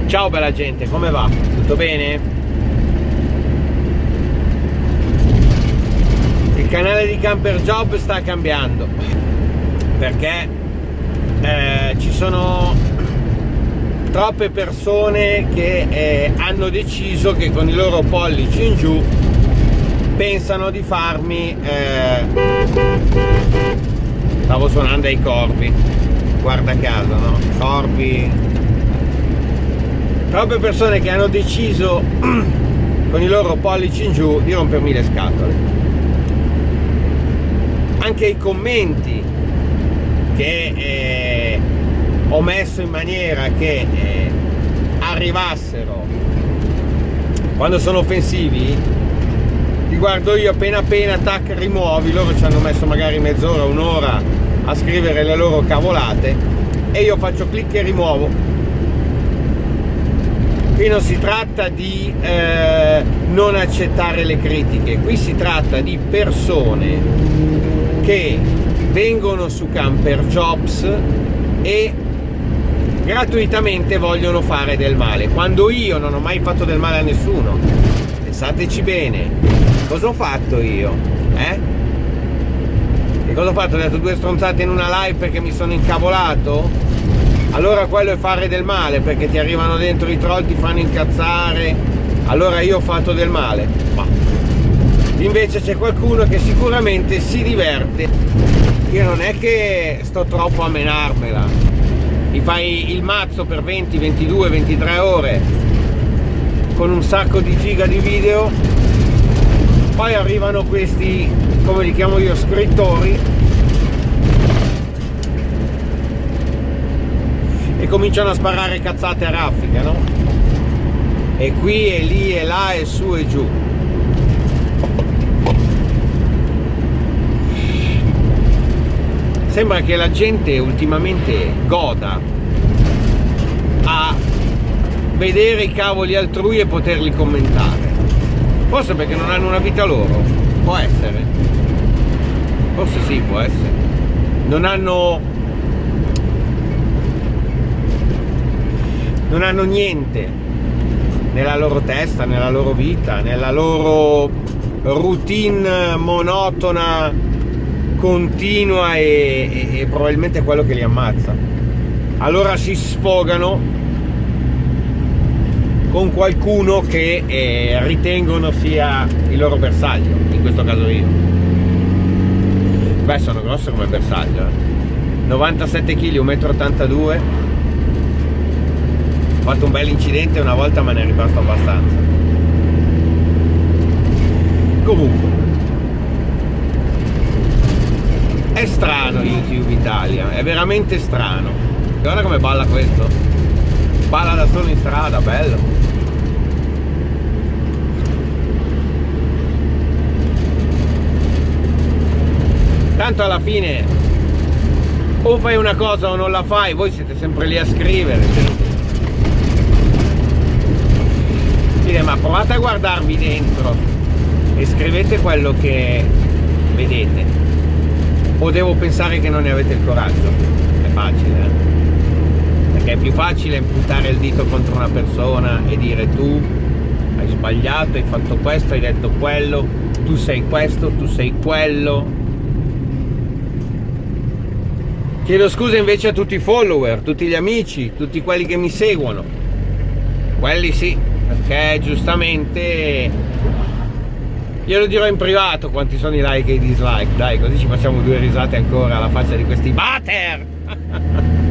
Ciao bella gente, come va? Tutto bene? Il canale di Camper Job sta cambiando perché ci sono troppe persone che hanno deciso che con i loro pollici in giù pensano di farmi stavo suonando ai corvi, guarda caso, no? Corvi. Troppe persone che hanno deciso con i loro pollici in giù di rompermi le scatole. Anche i commenti che ho messo in maniera che arrivassero quando sono offensivi, li guardo io appena appena, tac, rimuovi. Loro ci hanno messo magari mezz'ora, un'ora a scrivere le loro cavolate e io faccio clic e rimuovo. Qui non si tratta di non accettare le critiche, qui si tratta di persone che vengono su Camper Jobs e gratuitamente vogliono fare del male, quando io non ho mai fatto del male a nessuno. Pensateci bene, cosa ho fatto io? E cosa ho fatto? Ho detto due stronzate in una live perché mi sono incavolato? Allora quello è fare del male, perché ti arrivano dentro i troll, ti fanno incazzare, allora io ho fatto del male. Ma invece c'è qualcuno che sicuramente si diverte. Io non è che sto troppo a menarmela, mi fai il mazzo per 20, 22, 23 ore con un sacco di giga di video, poi arrivano questi, come li chiamo io, scrittori, e cominciano a sparare cazzate a raffica, no? E qui e lì e là e su e giù. Sembra che la gente ultimamente goda a vedere i cavoli altrui e poterli commentare. Forse perché non hanno una vita loro, può essere. Forse sì, può essere. Non hanno niente nella loro testa, nella loro vita, nella loro routine monotona, continua e probabilmente è quello che li ammazza. Allora si sfogano con qualcuno che ritengono sia il loro bersaglio, in questo caso io. Beh, sono grosso come bersaglio, 97 kg, 1,82 m. Ho fatto un bel incidente una volta, ma ne è rimasto abbastanza. Comunque, è strano YouTube Italia, è veramente strano. Guarda come balla questo, balla da solo in strada, bello. Tanto alla fine o fai una cosa o non la fai, voi siete sempre lì a scrivere. Ma provate a guardarvi dentro e scrivete quello che vedete. O devo pensare che non ne avete il coraggio? È facile, perché è più facile puntare il dito contro una persona e dire tu hai sbagliato, hai fatto questo, hai detto quello, tu sei questo, tu sei quello. Chiedo scusa invece a tutti i follower, tutti gli amici, tutti quelli che mi seguono, quelli sì, perché giustamente glielo dirò in privato quanti sono i like e i dislike, dai, così ci facciamo due risate ancora alla faccia di questi batter.